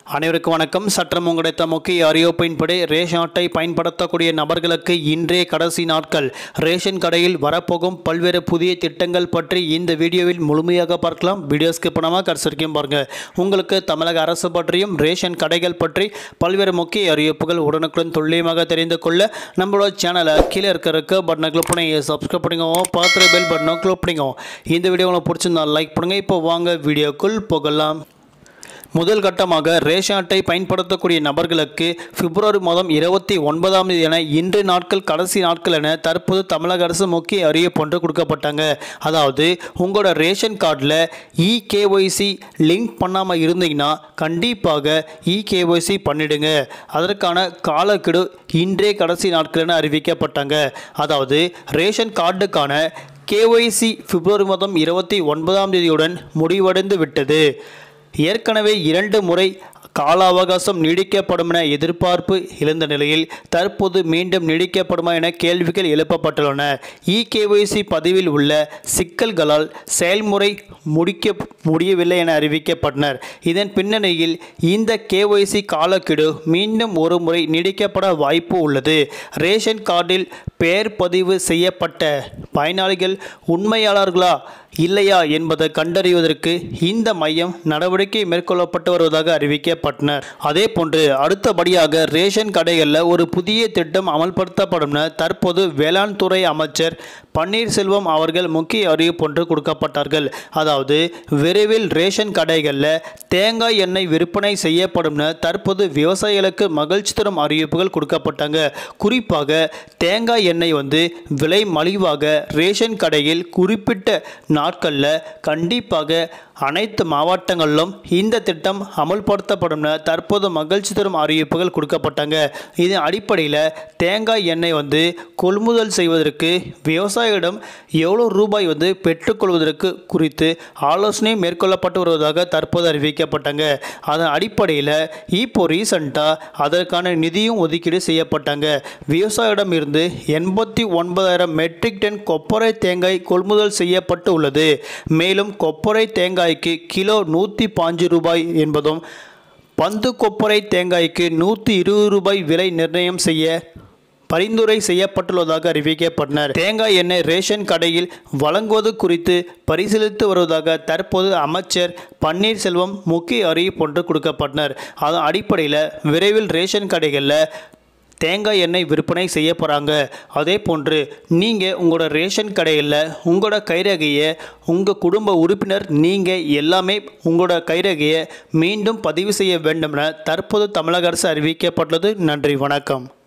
அனைவருக்கும் வணக்கம். சற்றம் கிடைத்த முக்கிய அறிவிப்பின்படி ரேஷன் அட்டை பயன்படுத்தக்கூடிய நபர்களுக்கு இன்றைய கடைசி நாட்கள். ரேஷன் கடையில் வரப்போகும் பல்வேறு புதிய திட்டங்கள் பற்றி இந்த வீடியோவில் முழுமையாக பார்க்கலாம். வீடியோ ஸ்கிப் பண்ணாமல் கடைசி வரைக்கும் பாருங்க. உங்களுக்கு தமிழக அரசு பற்றியும் ரேஷன் கடைகள் பற்றி பல்வேறு முக்கிய அறிவிப்புகள் உடனுக்குடன் துல்லியமாக தெரிந்து கொள்ள நம்மளோட சேனலை கீழே இருக்க பட்டனை கிளிக் பண்ணி சப்ஸ்கிரைப் பண்ணிக்கோங்க. பார்த்து பெல் பட்டனை கிளிக் பண்ணிக்கோங்க. இந்த வீடியோ உங்களுக்கு பிடிச்சிருந்தா லைக் பண்ணுங்க. இப்போ வாங்க வீடியோக்குள் போகலாம். முதல் கட்டமாக ரேஷன் அட்டை பயன்படுத்தக்கூடிய நபர்களுக்கு பிப்ரவரி மாதம் 29ஆம் தேதி என இன்று நாட்கள் கடைசி நாட்கள் என தற்போது தமிழக அரசு முக்கிய அறிவிப்பு ஒன்று கொடுக்கப்பட்டாங்க. அதாவது உங்களோட ரேஷன் கார்டில் இகேஒய்சி லிங்க் பண்ணாமல் இருந்தீங்கன்னா கண்டிப்பாக இகேஒய்சி பண்ணிடுங்க. அதற்கான காலக்கெடு இன்றே கடைசி நாட்கள் என அறிவிக்கப்பட்டாங்க. அதாவது ரேஷன் கார்டுக்கான கேஒய்சி பிப்ரவரி மாதம் 29ஆம் தேதியுடன் முடிவடைந்து விட்டது. ஏற்கனவே 2 முறை கால அவகாசம் நீடிக்கப்படும் என எதிர்பார்ப்பு எழுந்த நிலையில் தற்போது மீண்டும் நீடிக்கப்படுமா என கேள்விகள் எழுப்பப்பட்டுள்ளன. இகேஒய்சி பதிவில் உள்ள சிக்கல்களால் செயல்முறை முடியவில்லை என அறிவிக்கப்பட்டனர். இதன் பின்னணியில் இந்த கேஒய்சி காலக்கெடு மீண்டும் ஒரு முறை நீடிக்கப்பட வாய்ப்பு உள்ளது. ரேஷன் கார்டில் பெயர் பதிவு செய்யப்பட்ட பயனாளிகள் உண்மையாளர்களா இல்லையா என்பதை கண்டறிவதற்கு இந்த மையம் நடவடிக்கை மேற்கொள்ளப்பட்டு வருவதாக அறிவிக்கப்பட்டனர். அதே போன்று அடுத்தபடியாக ரேஷன் கடைகளில் ஒரு புதிய திட்டம் அமல்படுத்தப்படும் என தற்போது வேளாண் துறை அமைச்சர் பன்னீர்செல்வம் அவர்கள் முக்கிய அறிவிப்பு ஒன்று கொடுக்கப்பட்டார்கள். அதாவது விரைவில் ரேஷன் கடைகளில் தேங்காய் எண்ணெய் விற்பனை செய்யப்படும் என தற்போது விவசாயிகளுக்கு மகிழ்ச்சி தரும் அறிவிப்புகள் கொடுக்கப்பட்டாங்க. குறிப்பாக தேங்காய் எண்ணெய் விலை மலிவாக ரேஷன் கடையில் குறிப்பிட்ட நாட்களில் கண்டிப்பாக அனைத்து மாவட்டங்களிலும் இந்த திட்டம் அமல்படுத்தப்படும் என தற்போது மகிழ்ச்சி தரும் அறிவிப்புகள் கொடுக்கப்பட்டாங்க. இதன் அடிப்படையில் தேங்காய் எண்ணெய் கொள்முதல் செய்வதற்கு விவசாயிகளிடம் எவ்வளோ ரூபாய் பெற்றுக்கொள்வதற்கு குறித்து ஆலோசனை மேற்கொள்ளப்பட்டு வருவதாக தற்போது அறிவிக்கப்பட்டாங்க. அதன் அடிப்படையில் இப்போ ரீசண்டாக அதற்கான நிதியும் ஒதுக்கீடு செய்யப்பட்டாங்க. விவசாயிடம் இருந்து 89,000 மெட்ரிக் டன் கொப்பரை தேங்காய் கொள்முதல் செய்யப்பட்டு உள்ளது. மேலும் கொப்பரை தேங்காய்க்கு கிலோ 105 ரூபாய் என்பதும் பந்து கொப்பரை தேங்காய்க்கு 120 ரூபாய் விலை நிர்ணயம் செய்ய பரிந்துரை செய்யப்பட்டுள்ளதாக அறிவிக்கப்பட்டனர். தேங்காய் எண்ணெய் ரேஷன் கடையில் வழங்குவது குறித்து பரிசீலித்து வருவதாக தற்போது அமைச்சர் பன்னீர்செல்வம் முக்கிய அறிவிப்பு ஒன்று கொடுக்கப்பட்டனர். அதன் அடிப்படையில் விரைவில் ரேஷன் கடைகளில் தேங்காய் எண்ணெய் விற்பனை செய்ய போகிறாங்க. அதே போன்று நீங்கள் உங்களோட ரேஷன் கடையில் உங்களோட கைரேகையை உங்கள் குடும்ப உறுப்பினர் நீங்கள் எல்லாமே உங்களோட கைரேகையை மீண்டும் பதிவு செய்ய வேண்டும் என தற்போது தமிழக அரசு அறிவிக்கப்பட்டுள்ளது. நன்றி, வணக்கம்.